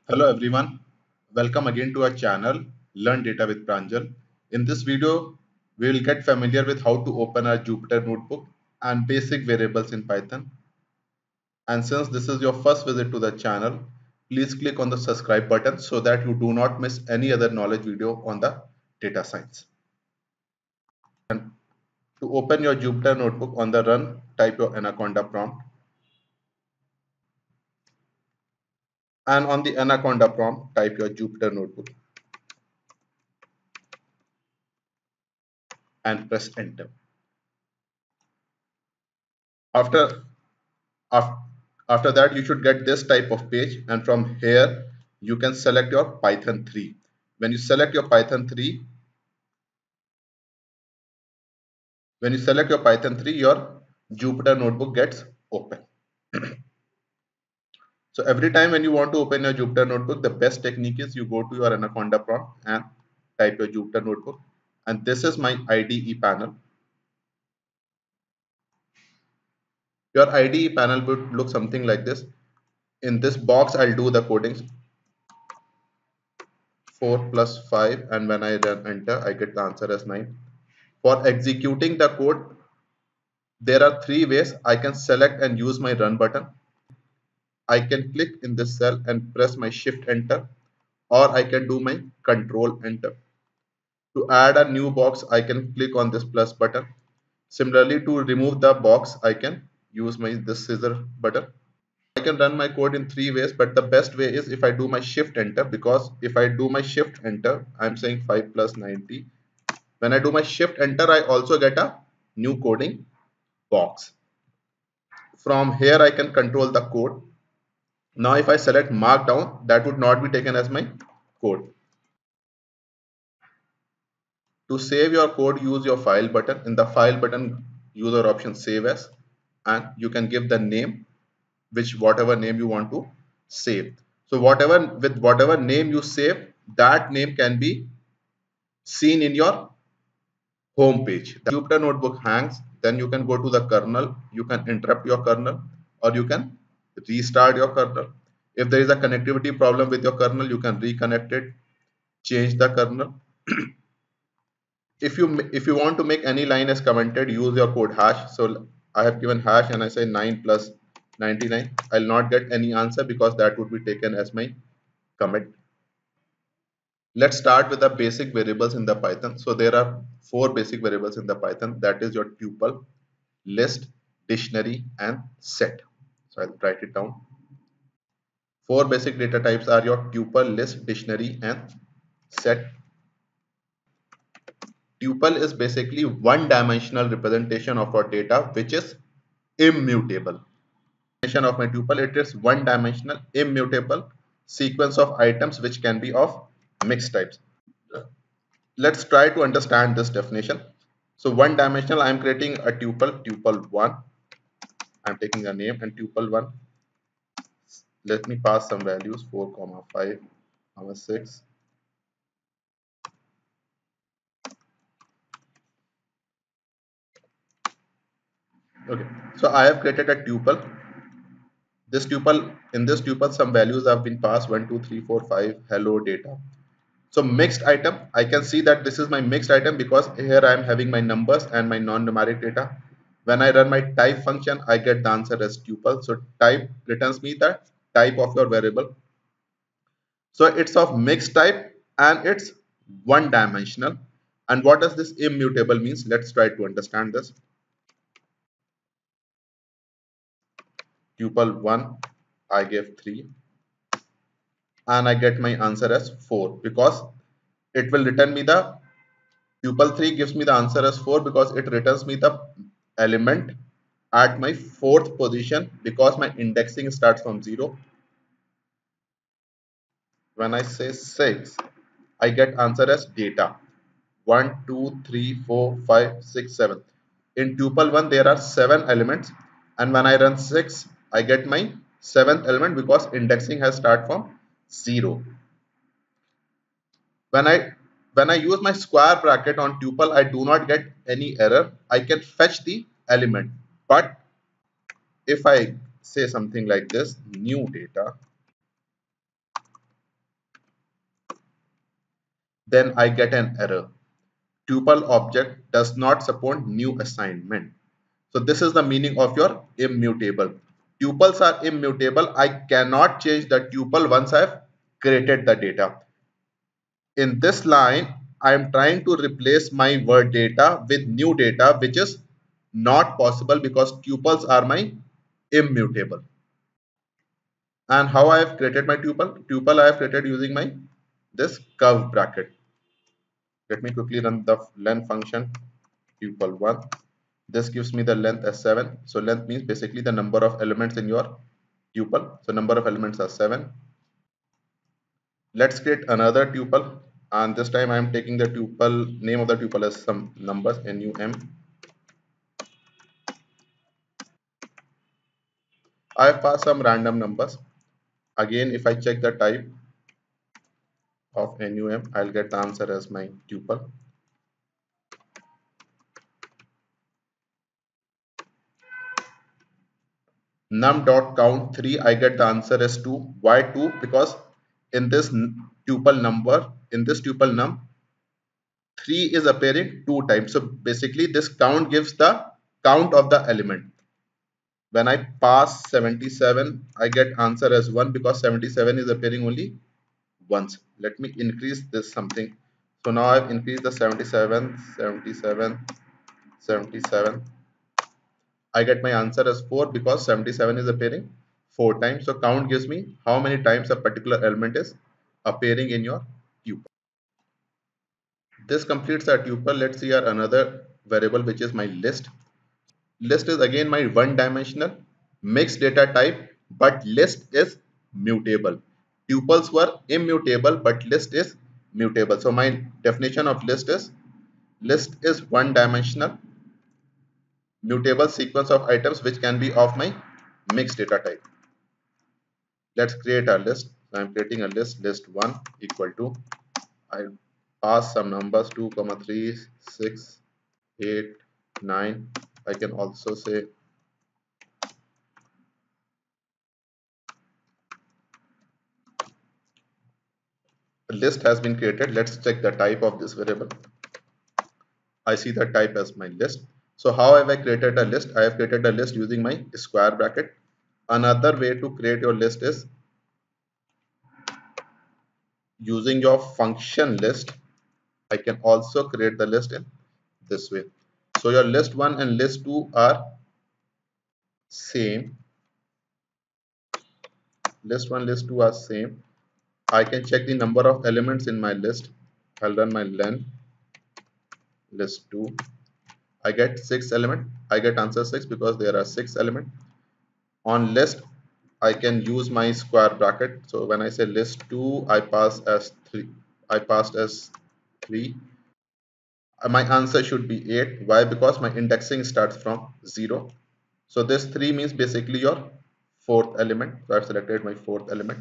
Hello everyone, welcome again to our channel Learn Data with Pranjal. In this video, we will get familiar with how to open our Jupyter notebook and basic variables in Python. And since this is your first visit to the channel, please click on the subscribe button so that you do not miss any other knowledge video on the data science. And to open your Jupyter notebook on the run, type your Anaconda prompt. And on the Anaconda prompt, type your Jupyter notebook and press enter. After Af- After that, you should get this type of page, and from here you can select your Python 3. When you select your Python 3, your Jupyter notebook gets open. So every time when you want to open your Jupyter notebook, the best technique is you go to your Anaconda prompt and type your Jupyter notebook. And this is my IDE panel. Your IDE panel would look something like this. In this box, I'll do the codings. 4 plus 5, and when I run enter, I get the answer as 9. For executing the code, there are three ways. I can select and use my run button. I can click in this cell and press my shift enter, or I can do my control enter. To add a new box, I can click on this plus button. Similarly, to remove the box, I can use my this scissor button. I can run my code in three ways, but the best way is if I do my shift enter, because if I do my shift enter, I'm saying 5 plus 90. When I do my shift enter, I also get a new coding box. From here I can control the code. Now if I select markdown, that would not be taken as my code. To save your code, use your file button. In the file button, use your option save as, and you can give the name, whatever name you want to save. So whatever name you save, that name can be seen in your home page. The Jupyter notebook hangs, then you can go to the kernel, you can interrupt your kernel, or you can restart your kernel. If there is a connectivity problem with your kernel, you can reconnect it, change the kernel. If you want to make any line as commented, use your code hash. So I have given hash and I say 9 plus 99. I'll not get any answer because that would be taken as my commit. Let's start with the basic variables in the Python. So there are four basic variables in the Python. That is your tuple, list, dictionary, and set. So I'll write it down. Four basic data types are your tuple, list, dictionary, and set. Tuple is basically one-dimensional representation of our data, which is immutable. Definition of my tuple: it is one-dimensional, immutable sequence of items which can be of mixed types. Let's try to understand this definition. So one dimensional, I'm creating a tuple 1. I'm taking a name and tuple 1. Let me pass some values 4 comma 5 comma 6. Okay, so I have created a tuple. In this tuple, some values have been passed: 1 2 3 4 5 hello data. So mixed item, I can see that this is my mixed item because here I am having my numbers and my non-numeric data. When I run my type function, I get the answer as tuple. So type returns me the type of your variable. So it's of mixed type and it's one dimensional. And what does this immutable means? Let's try to understand this. Tuple 1, I gave 3 and I get my answer as 4 because it will return me the tuple 3 gives me the answer as 4 because it returns me the element at my fourth position because my indexing starts from 0. When I say 6, I get answer as data 1 2 3 4 5 6 7. In tuple 1 there are 7 elements, and when I run 6 I get my 7th element because indexing has start from 0. When I use my square bracket on tuple, I do not get any error. I can fetch the element. But if I say something like this, new data, then I get an error. Tuple object does not support new assignment. So this is the meaning of your immutable. Tuples are immutable. I cannot change the tuple once I've created the data. In this line, I am trying to replace my word data with new data, which is not possible because tuples are my immutable. And how I have created my tuple? Tuple I have created using my this curve bracket. Let me quickly run the length function tuple1. This gives me the length as 7. So length means basically the number of elements in your tuple. So number of elements are 7. Let's create another tuple, and this time I am taking the tuple name of the tuple as some numbers num. I have passed some random numbers. Again, if I check the type of num, I'll get the answer as my tuple. Num.count 3, I get the answer as 2. Why 2? Because in this tuple number, in this tuple num, 3 is appearing 2 times. So basically this count gives the count of the element. When I pass 77, I get answer as 1 because 77 is appearing only once. Let me increase this something. So now I've increased the 77, 77, 77. I get my answer as 4 because 77 is appearing 4 times. So count gives me how many times a particular element is appearing in your tuple. This completes our tuple. Let's see our another variable, which is my list. List is again my one dimensional mixed data type, but list is mutable. Tuples were immutable, but list is mutable. So my definition of list is one dimensional mutable sequence of items which can be of my mixed data type. Let's create a list. So I'm creating a list1 equal to, I pass some numbers 2, 3, 6, 8, 9. I can also say a list has been created. Let's check the type of this variable. I see the type as my list. So how have I created a list? I have created a list using my square bracket. Another way to create your list is using your function list. I can also create the list in this way. So your list 1 and list 2 are same. List 1, list 2 are same. I can check the number of elements in my list. I'll run my len list 2. I get 6 element. I get answer 6 because there are 6 elements. On list, I can use my square bracket. So when I say list 2, I pass as 3. I passed as 3. My answer should be 8. Why? Because my indexing starts from 0. So this 3 means basically your fourth element. So I've selected my fourth element.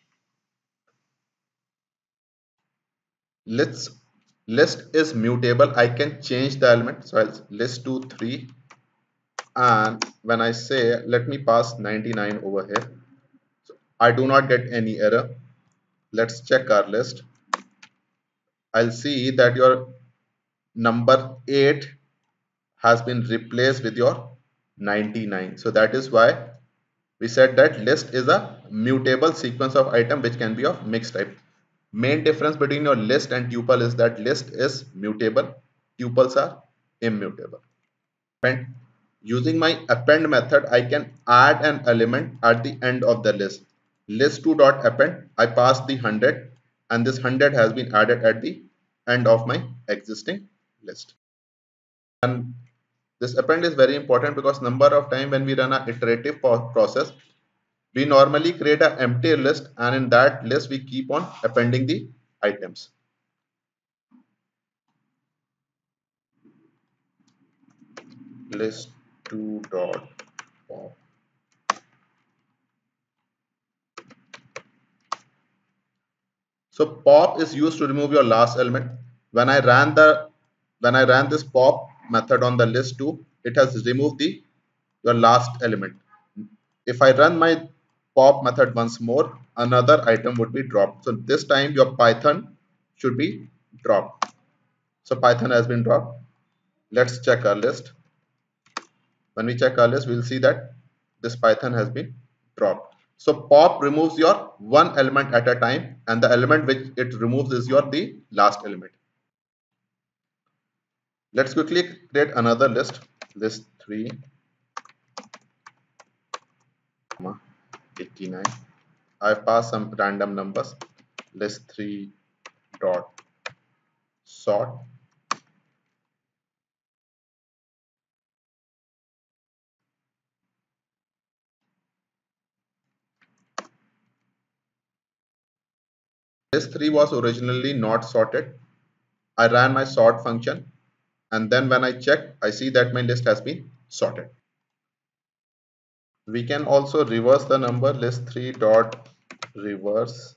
List is mutable. I can change the element. So I'll list to 3. And when I say, let me pass 99 over here. So I do not get any error. Let's check our list. I'll see that your number 8 has been replaced with your 99. So that is why we said that list is a mutable sequence of item which can be of mixed type. Main difference between your list and tuple is that list is mutable, tuples are immutable. And using my append method, I can add an element at the end of the list. List2.append, I pass the 100 and this 100 has been added at the end of my existing list. And this append is very important because number of time when we run an iterative process, we normally create an empty list and in that list we keep on appending the items. List2.pop. So pop is used to remove your last element. When I ran this pop method on the list 2, it has removed the your last element. If I run my pop method once more, another item would be dropped. So this time your Python should be dropped. So Python has been dropped. Let's check our list. When we check our list, we'll see that this Python has been dropped. So pop removes your one element at a time, and the element which it removes is your the last element. Let's quickly create another list. List 3, 89. I pass some random numbers. List 3 dot sort. List 3 was originally not sorted. I ran my sort function, and then when I check, I see that my list has been sorted. We can also reverse the number. List 3 dot reverse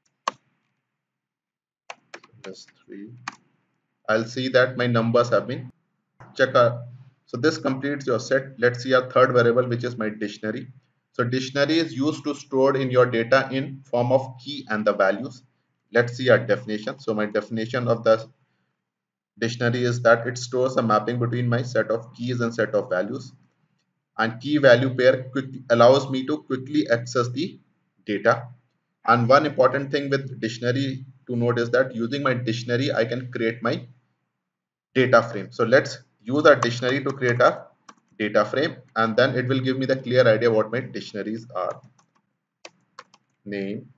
list 3. I'll see that my numbers have been check. So this completes your set. Let's see our third variable, which is my dictionary. So dictionary is used to store in your data in form of key and the values. Let's see our definition. So my definition of the dictionary is that it stores a mapping between my set of keys and set of values, and key value pair allows me to quickly access the data. And one important thing with dictionary to note is that using my dictionary I can create my data frame. So let's use our dictionary to create a data frame, and then it will give me the clear idea what my dictionaries are. Name,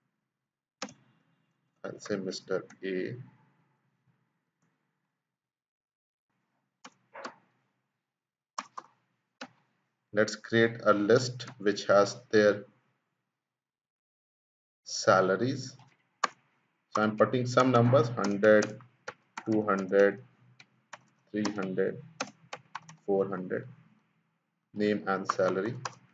I'll say Mr. A. Let's create a list which has their salaries. So I'm putting some numbers: 100, 200, 300, 400, name and salary.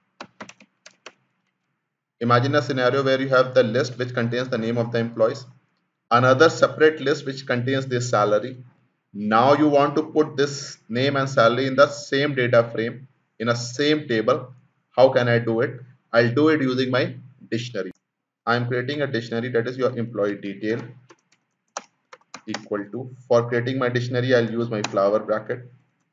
Imagine a scenario where you have the list which contains the name of the employees, another separate list which contains their salary. Now you want to put this name and salary in the same data frame, in a same table. How can I do it? I'll do it using my dictionary. I'm creating a dictionary, that is your employee detail equal to, for creating my dictionary I'll use my flower bracket,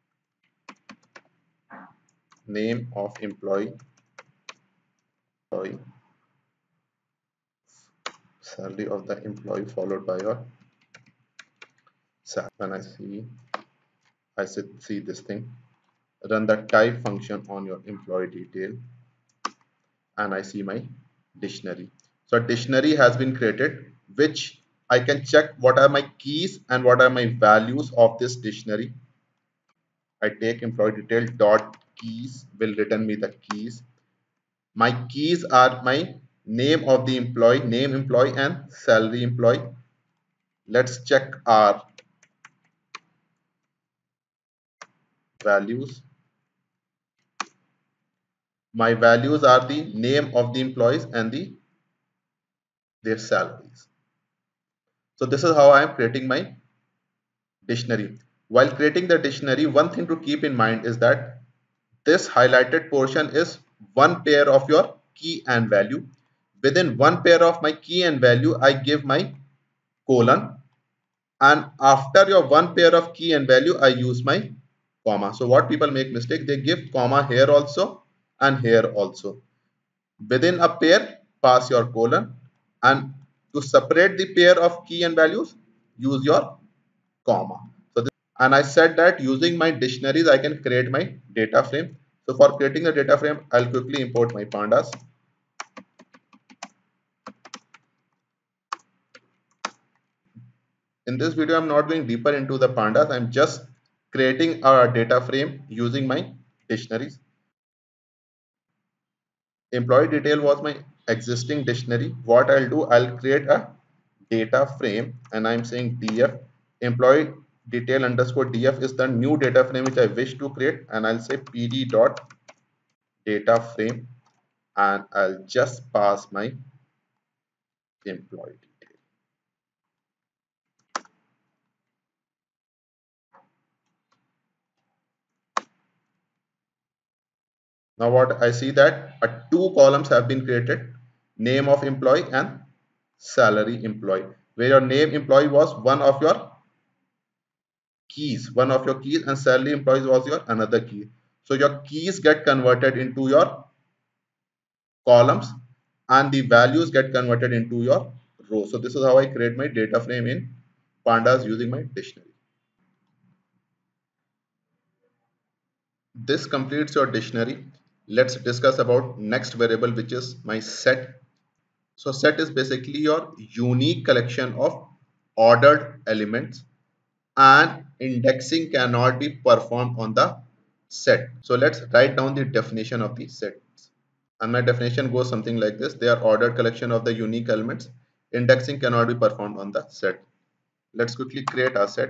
name of employee, salary of the employee followed by your salary. When I see this thing, run the type function on your employee detail, and I see my dictionary. So a dictionary has been created, which I can check what are my keys and what are my values of this dictionary. I take employee detail dot keys will return me the keys. My keys are my name of the employee, name employee, and salary employee. Let's check our values. My values are the name of the employees and their salaries. So this is how I am creating my dictionary. While creating the dictionary, one thing to keep in mind is that this highlighted portion is one pair of your key and value. Within one pair of my key and value, I give my colon, and after your one pair of key and value, I use my comma. So what people make mistake, they give comma here also and here also. Within a pair, pass your colon, and to separate the pair of key and values, use your comma. So this, and I said that using my dictionaries I can create my data frame. So for creating the data frame, I'll quickly import my pandas. In this video I'm not going deeper into the pandas, I'm just creating a data frame using my dictionaries. Employee detail was my existing dictionary. What I'll do, I'll create a data frame, and I'm saying df employee detail underscore df is the new data frame which I wish to create, and I'll say pd dot data frame, and I'll just pass my employee detail. Now what I see that two columns have been created, name of employee and salary employee. where your name employee was one of your keys, and salary employees was your another key. So your keys get converted into your columns and the values get converted into your rows. So this is how I create my data frame in pandas using my dictionary. This completes your dictionary. Let's discuss about next variable, which is my set. So set is basically your unique collection of ordered elements, and indexing cannot be performed on the set. So let's write down the definition of the sets. And my definition goes something like this: they are ordered collection of the unique elements. Indexing cannot be performed on the set. Let's quickly create a set.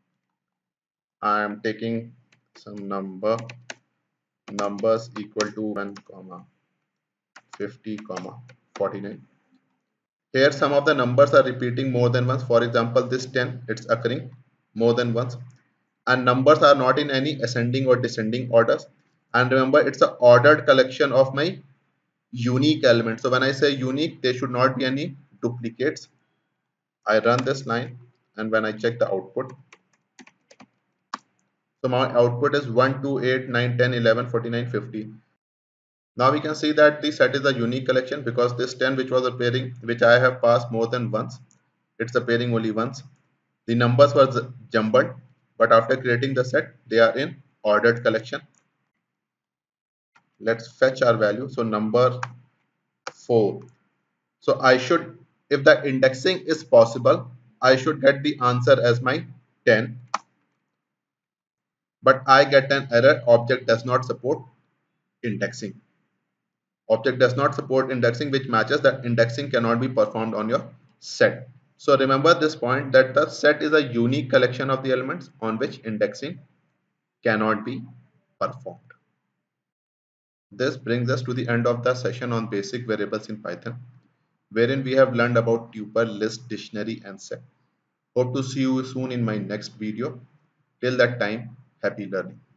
I am taking some numbers equal to 1 comma 50 comma 49. Here some of the numbers are repeating more than once. For example, this 10, it's occurring more than once. And numbers are not in any ascending or descending orders. And remember, it's an ordered collection of my unique elements. So when I say unique, there should not be any duplicates. I run this line, and when I check the output, so my output is 1, 2, 8, 9, 10, 11, 49, 50. Now we can see that the set is a unique collection because this 10 which was appearing, which I have passed more than once, it's appearing only once. The numbers were jumbled, but after creating the set, they are in ordered collection. Let's fetch our value. So number 4. So I should, if the indexing is possible, I should get the answer as my 10. But I get an error: object does not support indexing. Object does not support indexing, which matches that indexing cannot be performed on your set. So remember this point, that the set is a unique collection of the elements on which indexing cannot be performed. This brings us to the end of the session on basic variables in Python, wherein we have learned about tuple, list, dictionary, and set. Hope to see you soon in my next video. Till that time, happy learning.